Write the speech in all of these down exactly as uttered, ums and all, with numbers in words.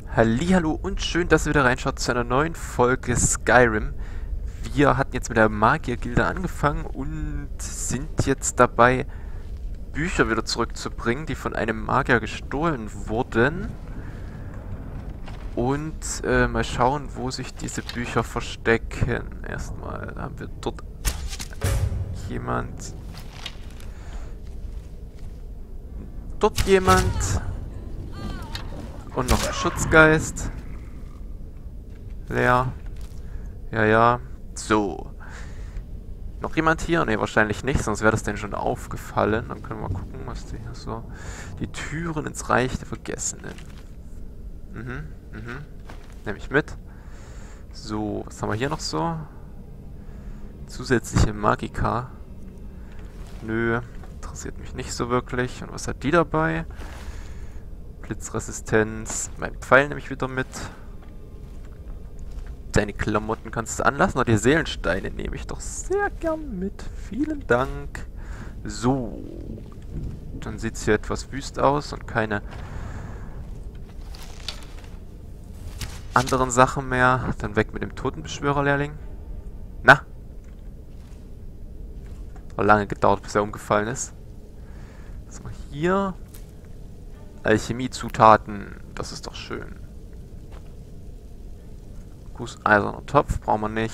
Hallihallo und schön, dass ihr wieder reinschaut zu einer neuen Folge Skyrim. Wir hatten jetzt mit der Magiergilde angefangen und sind jetzt dabei, Bücher wieder zurückzubringen, die von einem Magier gestohlen wurden. Und äh, mal schauen, wo sich diese Bücher verstecken. Erstmal haben wir dort jemand. Dort jemand. Und noch ein Schutzgeist. Leer. Ja, ja. So. Noch jemand hier? Ne, wahrscheinlich nicht, sonst wäre das denn schon aufgefallen. Dann können wir mal gucken, was die hier so... Die Türen ins Reich der Vergessenen. Mhm, mhm. Nehme ich mit. So, was haben wir hier noch so? Zusätzliche Magika. Nö, interessiert mich nicht so wirklich. Und was hat die dabei? Blitzresistenz. Mein Pfeil nehme ich wieder mit. Deine Klamotten kannst du anlassen. Oder die Seelensteine nehme ich doch sehr gern mit. Vielen Dank. So. Dann sieht es hier etwas wüst aus und keine anderen Sachen mehr. Dann weg mit dem Totenbeschwörerlehrling. Na? Hat lange gedauert, bis er umgefallen ist. Was haben wir hier? Alchemiezutaten. Das ist doch schön. Gusseiserner Topf brauchen wir nicht.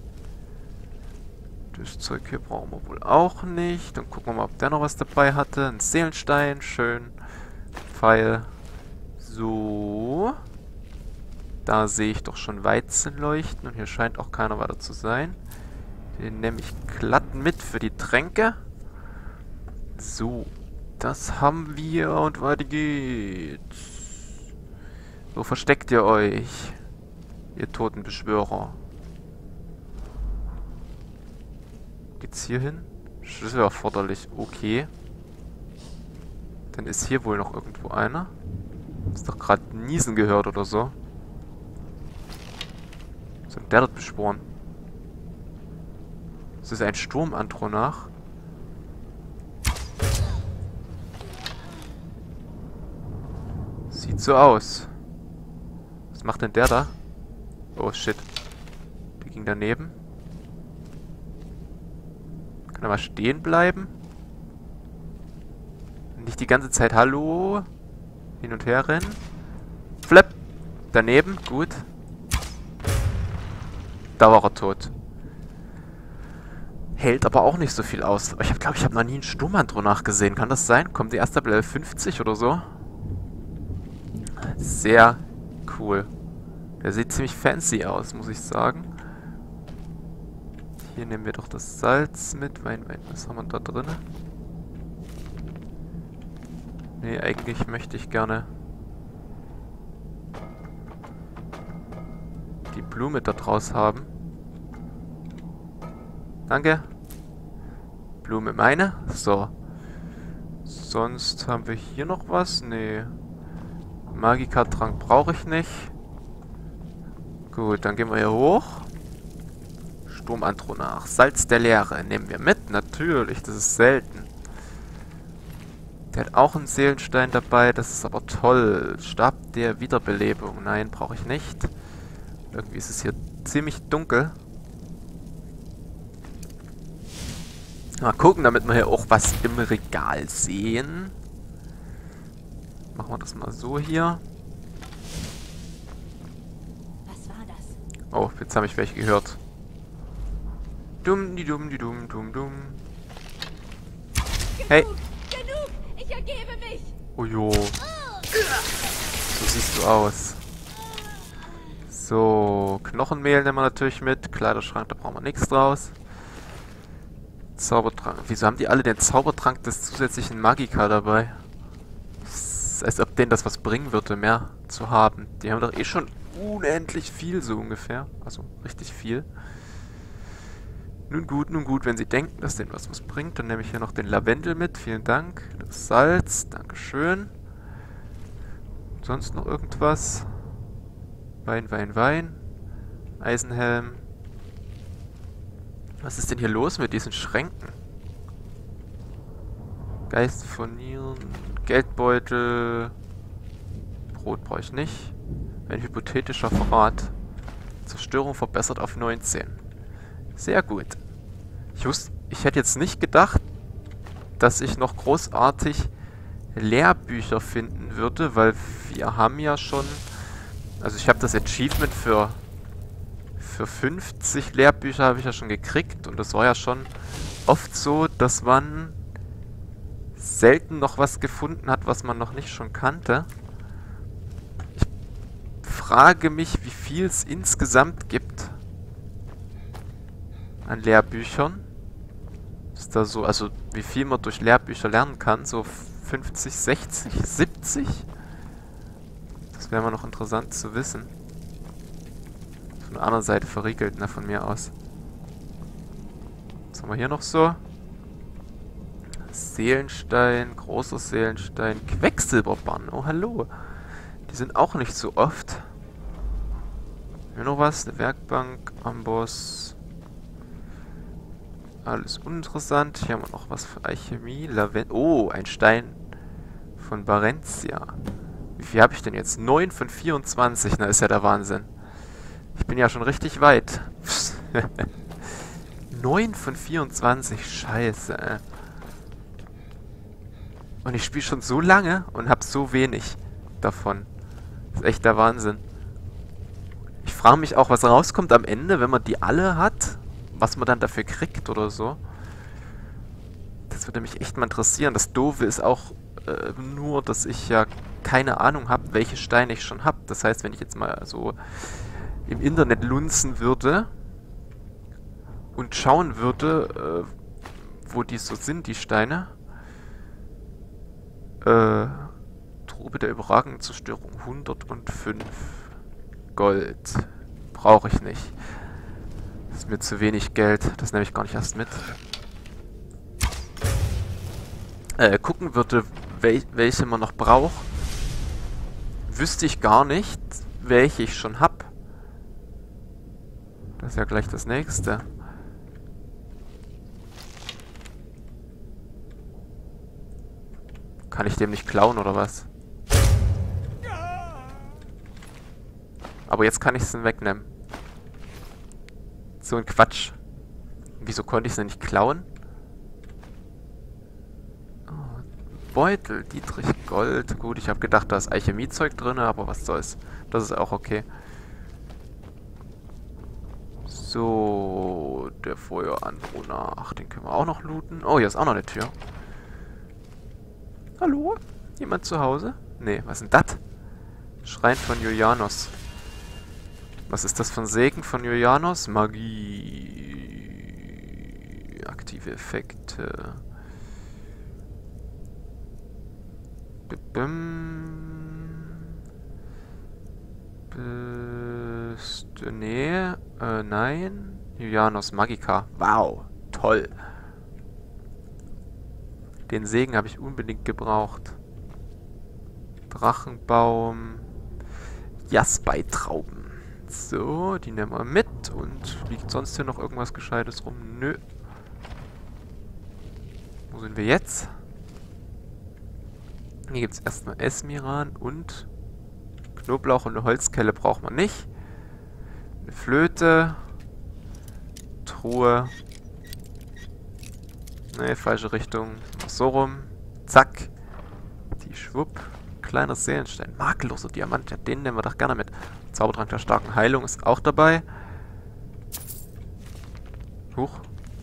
Das Zeug hier brauchen wir wohl auch nicht. Dann gucken wir mal, ob der noch was dabei hatte. Ein Seelenstein. Schön. Pfeil. So. Da sehe ich doch schon Weizen leuchten. Und hier scheint auch keiner weiter zu sein. Den nehme ich glatt mit für die Tränke. So. Das haben wir und weiter geht's. Wo versteckt ihr euch, ihr Totenbeschwörer? Geht's hier hin? Schlüssel erforderlich. Okay. Dann ist hier wohl noch irgendwo einer. Ist doch gerade Niesen gehört oder so. Was hat der dort beschworen? Das ist ein Sturmandronach. Sieht so aus. Was macht denn der da? Oh shit. Der ging daneben. Kann er mal stehen bleiben? Nicht die ganze Zeit Hallo. Hin und her rennen. Flap. Daneben. Gut. Da war er tot. Hält aber auch nicht so viel aus. Ich glaube, ich habe noch nie einen Sturmandronach gesehen. Kann das sein? Kommt die erste Level fünfzig oder so? Sehr cool. Der sieht ziemlich fancy aus, muss ich sagen. Hier nehmen wir doch das Salz mit. Wein, Wein, was haben wir da drin? Nee, eigentlich möchte ich gerne die Blume da draus haben. Danke. Blume meine. So. Sonst haben wir hier noch was? Nee. Magika-Trank brauche ich nicht. Gut, dann gehen wir hier hoch. Sturmandronach. Salz der Leere nehmen wir mit. Natürlich, das ist selten. Der hat auch einen Seelenstein dabei. Das ist aber toll. Stab der Wiederbelebung. Nein, brauche ich nicht. Irgendwie ist es hier ziemlich dunkel. Mal gucken, damit wir hier auch was im Regal sehen. Machen wir das mal so hier. Was war das? Oh, jetzt habe ich welche gehört. Dumm, die dumm, die dumm, dumm, dumm. Hey. Genug! Ich ergebe mich! Oh jo. So siehst du aus. So, Knochenmehl nehmen wir natürlich mit. Kleiderschrank, da brauchen wir nichts draus. Zaubertrank. Wieso haben die alle den Zaubertrank des zusätzlichen Magika dabei? Als ob denen das was bringen würde, mehr zu haben. Die haben doch eh schon unendlich viel, so ungefähr. Also richtig viel. Nun gut, nun gut, wenn sie denken, dass denen was was bringt, dann nehme ich hier noch den Lavendel mit. Vielen Dank. Das Salz, Dankeschön. Sonst noch irgendwas? Wein, Wein, Wein. Eisenhelm. Was ist denn hier los mit diesen Schränken? Geist von Nieren, Geldbeutel. Brot brauche ich nicht. Ein hypothetischer Verrat. Zerstörung verbessert auf neunzehn. Sehr gut. Ich wusste, ich hätte jetzt nicht gedacht, dass ich noch großartig Lehrbücher finden würde, weil wir haben ja schon... Also ich habe das Achievement für, für fünfzig Lehrbücher habe ich ja schon gekriegt und das war ja schon oft so, dass man selten noch was gefunden hat, was man noch nicht schon kannte. Ich frage mich, wie viel es insgesamt gibt an Lehrbüchern. Ist da so, also wie viel man durch Lehrbücher lernen kann, so fünfzig, sechzig, siebzig? Das wäre mal noch interessant zu wissen. Von der anderen Seite verriegelt, ne, von mir aus. Was haben wir hier noch so? Seelenstein, großer Seelenstein, Quecksilberbann. Oh, hallo. Die sind auch nicht so oft. Hier noch was? Eine Werkbank, Amboss. Alles uninteressant. Hier haben wir noch was für Alchemie. Lavend. Oh, ein Stein von Barentia. Wie viel habe ich denn jetzt? neun von vierundzwanzig. Na, ist ja der Wahnsinn. Ich bin ja schon richtig weit. neun von vierundzwanzig. Scheiße, ey. Und ich spiele schon so lange und habe so wenig davon. Das ist echt der Wahnsinn. Ich frage mich auch, was rauskommt am Ende, wenn man die alle hat. Was man dann dafür kriegt oder so. Das würde mich echt mal interessieren. Das Doofe ist auch äh, nur, dass ich ja keine Ahnung habe, welche Steine ich schon habe. Das heißt, wenn ich jetzt mal so im Internet lunzen würde und schauen würde, äh, wo die so sind, die Steine. Äh, Trube der überragenden Zerstörung. hundertfünf Gold. Brauche ich nicht. Das ist mir zu wenig Geld. Das nehme ich gar nicht erst mit. Äh, gucken würde, wel welche man noch braucht. Wüsste ich gar nicht, welche ich schon habe. Das ist ja gleich das nächste. Kann ich dem nicht klauen, oder was? Aber jetzt kann ich es dann wegnehmen. So ein Quatsch. Wieso konnte ich es denn nicht klauen? Oh, Beutel, Dietrich Gold. Gut, ich habe gedacht, da ist Alchemiezeug drin, aber was soll's. Das ist auch okay. So, der Feueranbruch. Ach, den können wir auch noch looten. Oh, hier ist auch noch eine Tür. Hallo? Jemand zu Hause? Nee, was ist denn das? Schrein von Julianos. Was ist das für ein Segen von Julianos? Magie. Aktive Effekte. Bist du... Nee. Äh, nein. Julianos Magica. Wow. Toll. Den Segen habe ich unbedingt gebraucht. Drachenbaum. Jasbeitrauben. So, die nehmen wir mit. Und liegt sonst hier noch irgendwas Gescheites rum? Nö. Wo sind wir jetzt? Hier gibt es erstmal Esmiran und Knoblauch und eine Holzkelle braucht man nicht. Eine Flöte. Truhe. Ne, falsche Richtung. So rum. Zack. Die Schwupp. Kleiner Seelenstein. Makelloser Diamant. Ja, den nehmen wir doch gerne mit. Zaubertrank der starken Heilung ist auch dabei. Huch.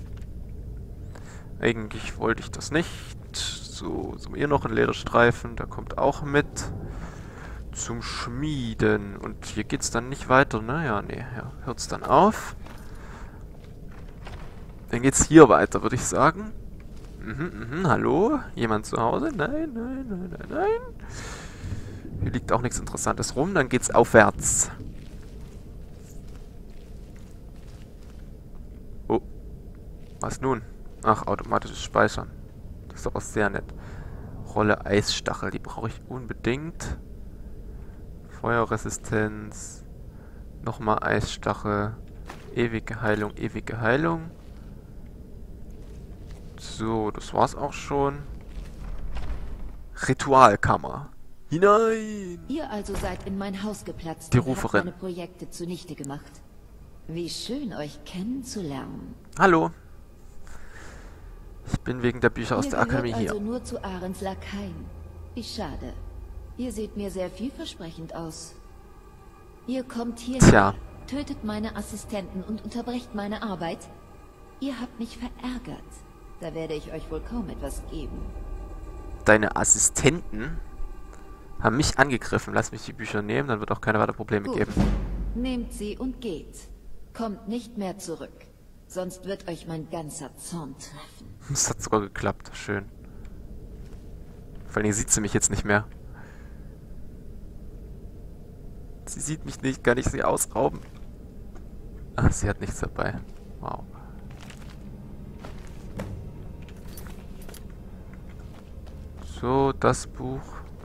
Eigentlich wollte ich das nicht. So, so hier noch ein Lederstreifen. Der kommt auch mit. Zum Schmieden. Und hier geht's dann nicht weiter, ne? Ja, nee. Ja, hört's dann auf. Dann geht's hier weiter, würde ich sagen. Mhm, mhm, hallo? Jemand zu Hause? Nein, nein, nein, nein, nein. Hier liegt auch nichts Interessantes rum. Dann geht's aufwärts. Oh. Was nun? Ach, automatisches Speichern. Das ist aber sehr nett. Rolle Eisstachel. Die brauche ich unbedingt. Feuerresistenz. Nochmal Eisstachel. Ewige Heilung, ewige Heilung. So, das war's auch schon. Ritualkammer. Hinein! Ihr also seid in mein Haus geplatzt Die und habt Ruferin. meine Projekte zunichte gemacht. Wie schön, euch kennenzulernen. Hallo. Ich bin wegen der Bücher aus Ihr der gehört Akademie hier. also nur zu Ahrens Lakaien. Wie schade. Ihr seht mir sehr vielversprechend aus. Ihr kommt hierher, Tja. tötet meine Assistenten und unterbrecht meine Arbeit. Ihr habt mich verärgert. Da werde ich euch wohl kaum etwas geben. Deine Assistenten haben mich angegriffen. Lass mich die Bücher nehmen, dann wird auch keine weiteren Probleme Gut. geben. Nehmt sie und geht. Kommt nicht mehr zurück. Sonst wird euch mein ganzer Zorn treffen. Das hat sogar geklappt. Schön. Vor allem sieht sie mich jetzt nicht mehr. Sie sieht mich nicht. Kann ich sie ausrauben? Ach, sie hat nichts dabei. Wow. So, das Buch.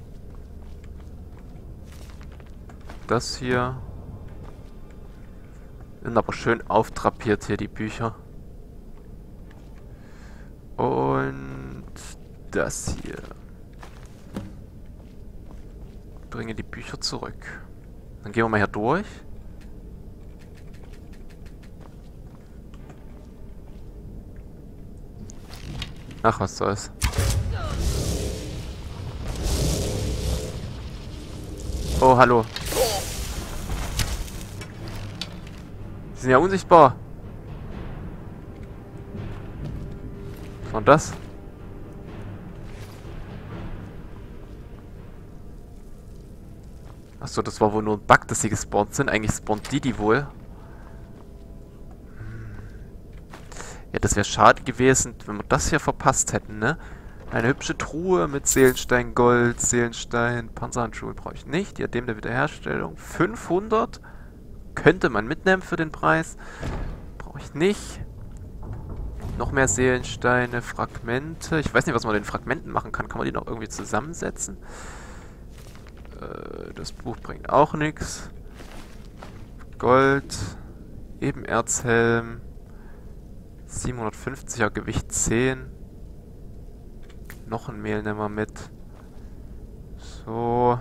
Das hier. Sind aber schön auftrapiert hier, die Bücher. Und das hier. Bringe die Bücher zurück. Dann gehen wir mal hier durch. Ach, was soll's. Oh, hallo. Die sind ja unsichtbar. Was war denn das? Achso, das war wohl nur ein Bug, dass sie gespawnt sind. Eigentlich spawnt die die wohl. Ja, das wäre schade gewesen, wenn wir das hier verpasst hätten, ne? Eine hübsche Truhe mit Seelenstein Gold, Seelenstein, Panzerhandschuhe brauche ich nicht. Diadem der Wiederherstellung. fünfhundert könnte man mitnehmen für den Preis. Brauche ich nicht. Noch mehr Seelensteine, Fragmente. Ich weiß nicht, was man mit den Fragmenten machen kann. Kann man die noch irgendwie zusammensetzen? Äh, das Buch bringt auch nichts. Gold. Ebenerzhelm. siebenhundertfünfziger, Gewicht zehn. Noch ein Mehl nehmen wir mit. So.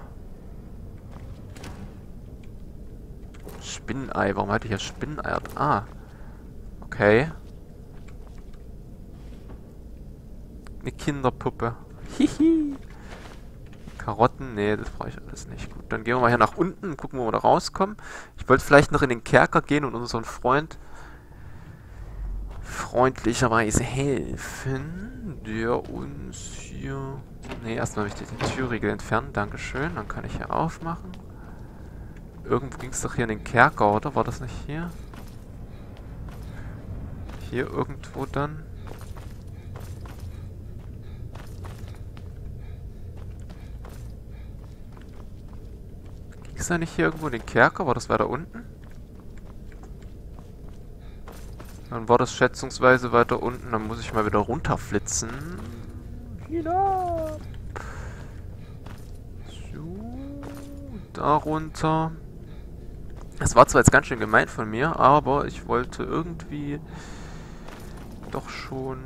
Spinnenei. Warum hatte ich ja Spinnenei? Ah. Okay. Eine Kinderpuppe. Hihi. Karotten. Nee, das brauche ich alles nicht. Gut, dann gehen wir mal hier nach unten und gucken, wo wir da rauskommen. Ich wollte vielleicht noch in den Kerker gehen und unseren Freund freundlicherweise helfen, der uns hier... Ne, erstmal möchte ich den Türriegel entfernen. Dankeschön. Dann kann ich hier aufmachen. Irgendwo ging es doch hier in den Kerker, oder? War das nicht hier? Hier irgendwo dann? Ging es da nicht hier irgendwo in den Kerker? War das weiter unten? Dann war das schätzungsweise weiter unten. Dann muss ich mal wieder runterflitzen. Hinab. So. Da runter. Es war zwar jetzt ganz schön gemein von mir, aber ich wollte irgendwie doch schon...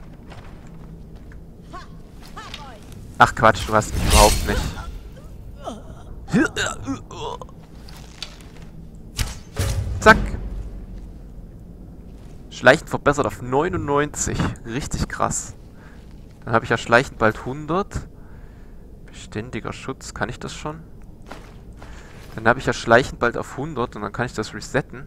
Ach Quatsch, du hast mich überhaupt nicht. Zack. Schleichen verbessert auf neunundneunzig. Richtig krass. Dann habe ich ja Schleichen bald hundert. Beständiger Schutz. Kann ich das schon? Dann habe ich ja Schleichen bald auf hundert und dann kann ich das resetten.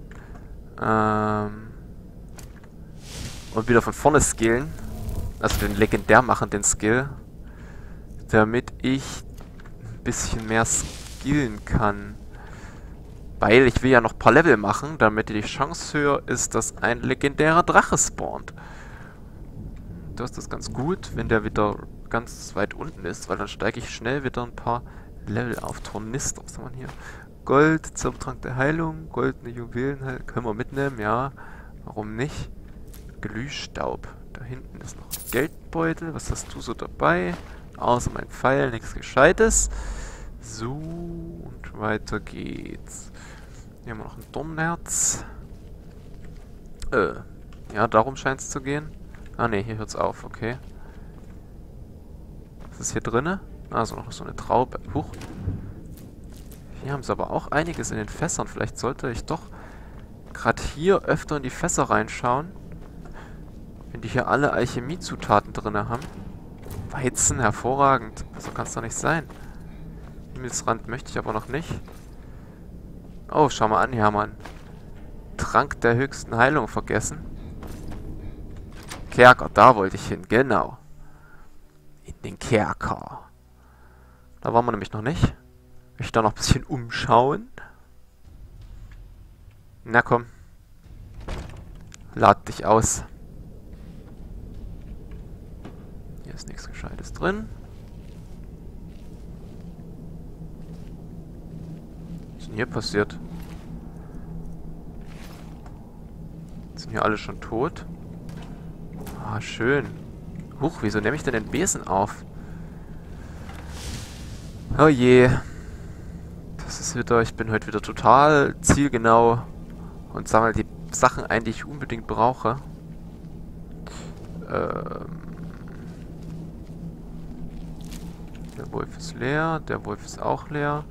Ähm. Und wieder von vorne skillen. Also den legendär machenden Skill. Damit ich ein bisschen mehr skillen kann. Weil ich will ja noch ein paar Level machen, damit die Chance höher ist, dass ein legendärer Drache spawnt. Das ist ganz gut, wenn der wieder ganz weit unten ist, weil dann steige ich schnell wieder ein paar Level auf. Tornister, was haben wir hier? Gold, Zaubertrank der Heilung, goldene Juwelen, können wir mitnehmen, ja. Warum nicht? Glühstaub. Da hinten ist noch ein Geldbeutel. Was hast du so dabei? Außer mein Pfeil, nichts Gescheites. So, und weiter geht's. Hier haben wir noch ein Dornenherz. Äh, ja, darum scheint es zu gehen. Ah ne, hier hört's auf, okay. Was ist hier drinne? Also noch so eine Traube. Huch. Hier haben sie aber auch einiges in den Fässern. Vielleicht sollte ich doch gerade hier öfter in die Fässer reinschauen. Wenn die hier alle Alchemiezutaten drin haben. Weizen, hervorragend. So kann es doch nicht sein. Himmelsrand möchte ich aber noch nicht. Oh, schau mal an, hier, Mann. Trank der höchsten Heilung vergessen. Kerker, da wollte ich hin, genau. In den Kerker. Da waren wir nämlich noch nicht. Möchte da noch ein bisschen umschauen. Na komm. Lad dich aus. Hier ist nichts Gescheites drin. Was ist denn hier passiert? Sind hier alle schon tot? Ah, schön. Huch, wieso nehme ich denn den Besen auf? Oh je. Das ist wieder, ich bin heute wieder total zielgenau und sammle die Sachen ein, die ich unbedingt brauche. Ähm. Der Wolf ist leer, der Wolf ist auch leer.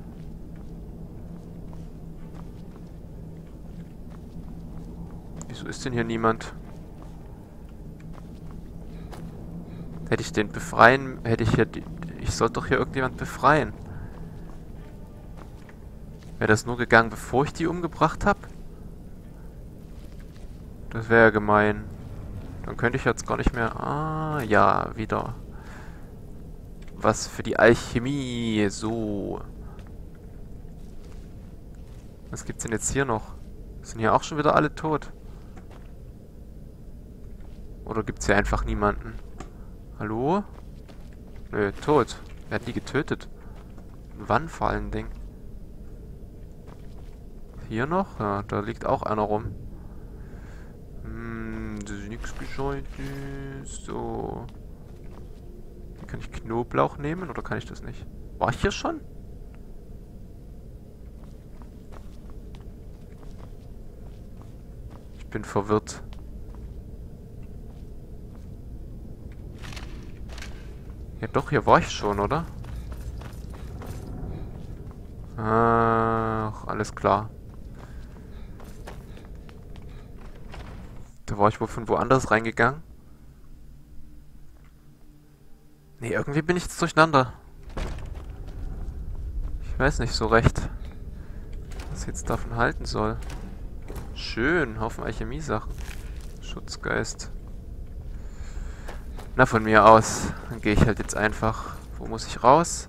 Wieso ist denn hier niemand? Hätte ich den befreien, hätte ich hier, die, ich sollte doch hier irgendjemand befreien. Wäre das nur gegangen, bevor ich die umgebracht habe? Das wäre ja gemein. Dann könnte ich jetzt gar nicht mehr... Ah, ja, wieder. Was für die Alchemie. So. Was gibt's denn jetzt hier noch? Sind hier auch schon wieder alle tot? Oder gibt's hier einfach niemanden? Hallo? Nö, tot. Wer hat die getötet? Wann vor allen Dingen? Hier noch? Ja, da liegt auch einer rum. Hm, das ist nichts Gescheites. So. Kann ich Knoblauch nehmen oder kann ich das nicht? War ich hier schon? Ich bin verwirrt. Ja doch, hier war ich schon, oder? Ach, alles klar. Da war ich wohl von woanders reingegangen. Nee, irgendwie bin ich jetzt durcheinander. Ich weiß nicht so recht, was ich jetzt davon halten soll. Schön, Haufen Alchemie-Sachen. Schutzgeist. Na, von mir aus. Dann gehe ich halt jetzt einfach. Wo muss ich raus?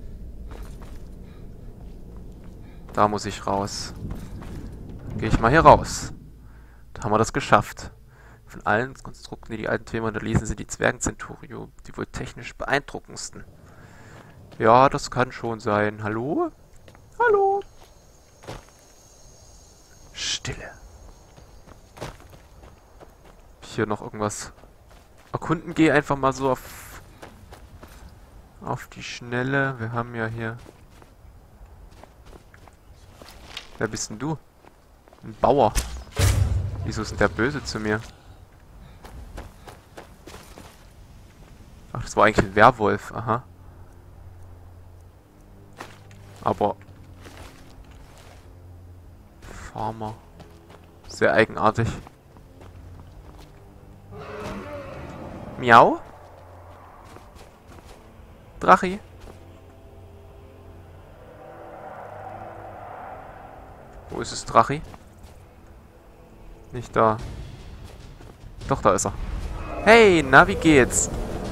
Da muss ich raus. Dann gehe ich mal hier raus. Da haben wir das geschafft. Von allen Konstrukten, die die alten Filme hinterließen, sind die Zwergen-Centurio die wohl technisch beeindruckendsten. Ja, das kann schon sein. Hallo? Hallo? Stille. Ob ich hier noch irgendwas erkunden gehe, einfach mal so auf auf die Schnelle. Wir haben ja hier... Wer bist denn du? Ein Bauer. Wieso ist denn der böse zu mir? Ach, das war eigentlich ein Werwolf. Aha. Aber... Farmer. Sehr eigenartig. Miau? Drachi? Wo ist es, Drachi? Nicht da. Doch, da ist er. Hey, na, wie geht's?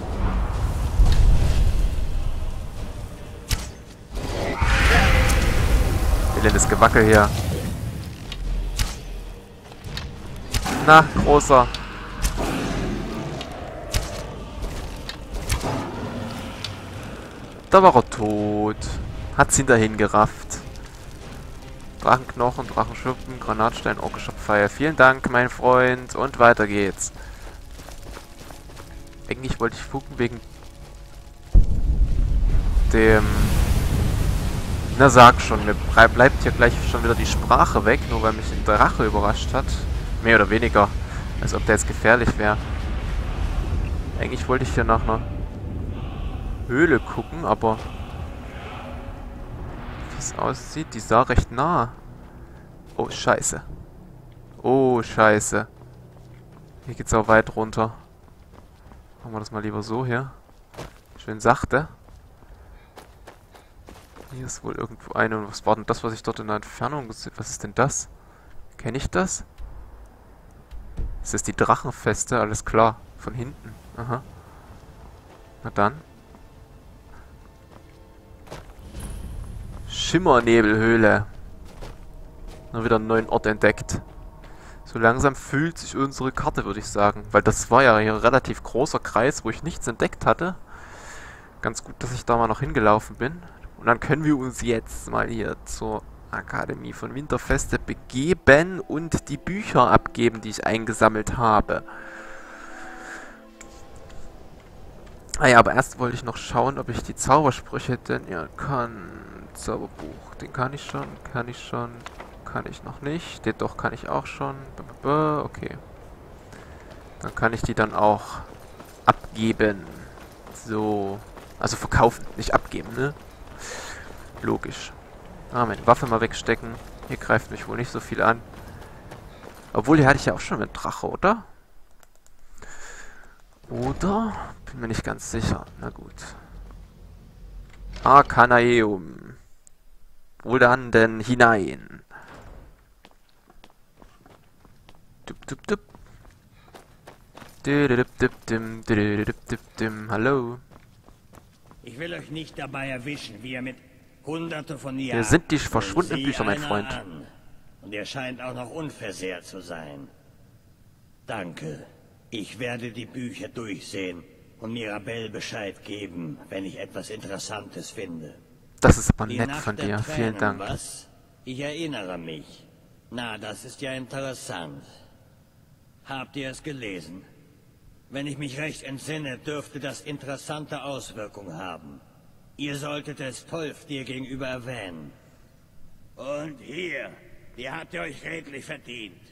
Elendes Gewackel hier. Na, großer. Da war er tot. Hat's ihn dahin gerafft. Drachenknochen, Drachenschuppen, Granatstein, orkischer Pfeil. Vielen Dank, mein Freund. Und weiter geht's. Eigentlich wollte ich gucken wegen dem... Na sag schon, mir bleibt hier gleich schon wieder die Sprache weg, nur weil mich ein Drache überrascht hat. Mehr oder weniger. Als ob der jetzt gefährlich wäre. Eigentlich wollte ich hier nach einer Höhle gucken, aber wie es aussieht, die sah recht nah. Oh, scheiße. Oh, scheiße. Hier geht's auch weit runter. Machen wir das mal lieber so hier. Schön sachte. Hier ist wohl irgendwo eine. Und was war denn das, was ich dort in der Entfernung gesehen habe? Was ist denn das? Kenne ich das? Das ist die Drachenfeste, alles klar. Von hinten. Aha. Na dann. Schimmernebelhöhle. Nur wieder einen neuen Ort entdeckt. So langsam fühlt sich unsere Karte, würde ich sagen. Weil das war ja hier ein relativ großer Kreis, wo ich nichts entdeckt hatte. Ganz gut, dass ich da mal noch hingelaufen bin. Und dann können wir uns jetzt mal hier zur Akademie von Winterfeste begeben und die Bücher abgeben, die ich eingesammelt habe. Ah ja, aber erst wollte ich noch schauen, ob ich die Zaubersprüche denn ja kann. Zauberbuch, den kann ich schon, kann ich schon, kann ich noch nicht. Den doch kann ich auch schon. Okay. Dann kann ich die dann auch abgeben. So. Also verkaufen, nicht abgeben, ne? Logisch. Ah, meine Waffe mal wegstecken. Hier greift mich wohl nicht so viel an. Obwohl, hier hatte ich ja auch schon einen Drache, oder? Oder? Bin mir nicht ganz sicher. Na gut. Arcanaeum. Wo dann denn hinein? Dup, dup, dup. Hallo. Ich will euch nicht dabei erwischen, wie ihr mit Hunderte von Jahren... Hier sind die verschwundenen Bücher, mein Freund. An. Und ihr scheint auch noch unversehrt zu sein. Danke. Ich werde die Bücher durchsehen und Mirabelle Bescheid geben, wenn ich etwas Interessantes finde. Das ist aber Die nett Nacht von der dir. Tränen, Vielen Dank. Was? Ich erinnere mich. Na, das ist ja interessant. Habt ihr es gelesen? Wenn ich mich recht entsinne, dürfte das interessante Auswirkungen haben. Ihr solltet es Tolf dir gegenüber erwähnen. Und hier, die habt ihr euch redlich verdient.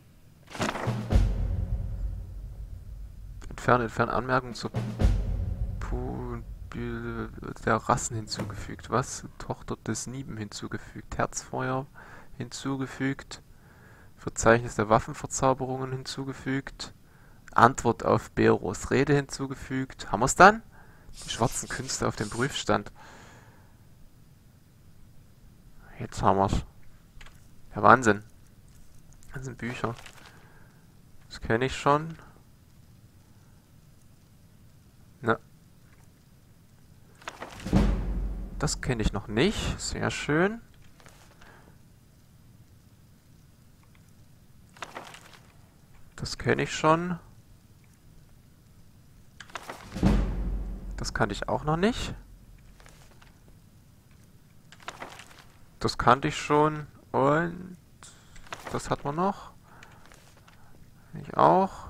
Entferne, entferne Anmerkungen zur Pu der Rassen hinzugefügt. Was? Tochter des Nieben hinzugefügt. Herzfeuer hinzugefügt. Verzeichnis der Waffenverzauberungen hinzugefügt. Antwort auf Beros Rede hinzugefügt. Haben wir es dann? Die schwarzen Künste auf dem Prüfstand. Jetzt haben wir es. Ja, Wahnsinn. Das sind Bücher. Das kenne ich schon. Na. Das kenne ich noch nicht. Sehr schön. Das kenne ich schon. Das kannte ich auch noch nicht. Das kannte ich schon. Und das hat man noch. Ich auch.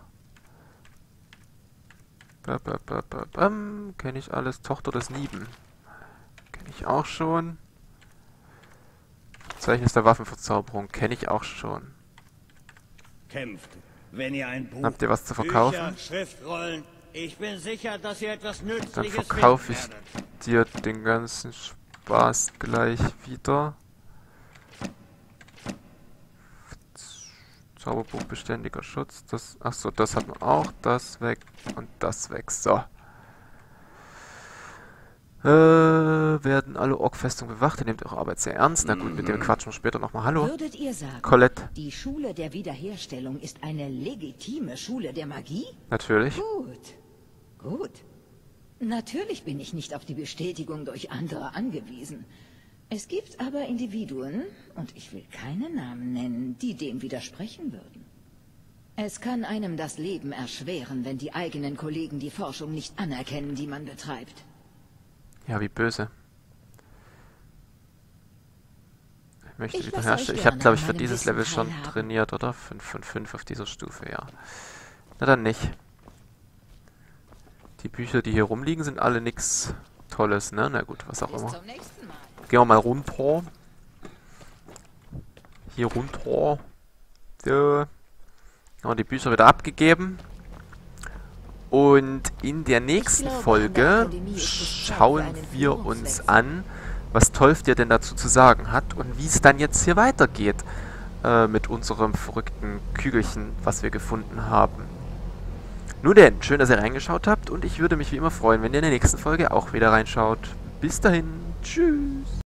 Kenne ich alles. Tochter des Nieben. Kenne ich auch schon. Verzeichnis der Waffenverzauberung. Kenne ich auch schon. Kämpft. Wenn ihr ein Buch, Habt ihr was zu verkaufen? Bücher, Schriftrollen, ich bin sicher, dass ihr etwas Nützliches Dann finden verkaufe ich werdet. dir den ganzen Spaß gleich wieder. Zauberbuch beständiger Schutz. Das, achso, das hat man auch. Das weg und das weg. So. Äh, werden alle Ork-Festungen bewacht. Ihr nehmt eure Arbeit sehr ernst. Na gut, mit dem quatschen wir später nochmal. Hallo. Würdet ihr sagen, Colette. die Schule der Wiederherstellung ist eine legitime Schule der Magie? Natürlich. Gut, gut. Natürlich bin ich nicht auf die Bestätigung durch andere angewiesen. Es gibt aber Individuen, und ich will keine Namen nennen, die dem widersprechen würden. Es kann einem das Leben erschweren, wenn die eigenen Kollegen die Forschung nicht anerkennen, die man betreibt. Ja, wie böse. Ich möchte Ich wiederherstellen. lasse Ich euch habe, glaube ich, gerne für an dieses meinem Level Wissen schon teilhaben. trainiert, oder? fünf von fünf auf dieser Stufe, ja. Na dann nicht. Die Bücher, die hier rumliegen, sind alle nix Tolles, ne? Na gut, was auch Bis immer. zum nächsten Mal. Gehen wir mal runter. Hier runter. So. Haben wir die Bücher wieder abgegeben. Und in der nächsten Folge schauen wir uns an, was Tolfdir denn dazu zu sagen hat und wie es dann jetzt hier weitergeht äh, mit unserem verrückten Kügelchen, was wir gefunden haben. Nun denn, schön, dass ihr reingeschaut habt und ich würde mich wie immer freuen, wenn ihr in der nächsten Folge auch wieder reinschaut. Bis dahin, tschüss!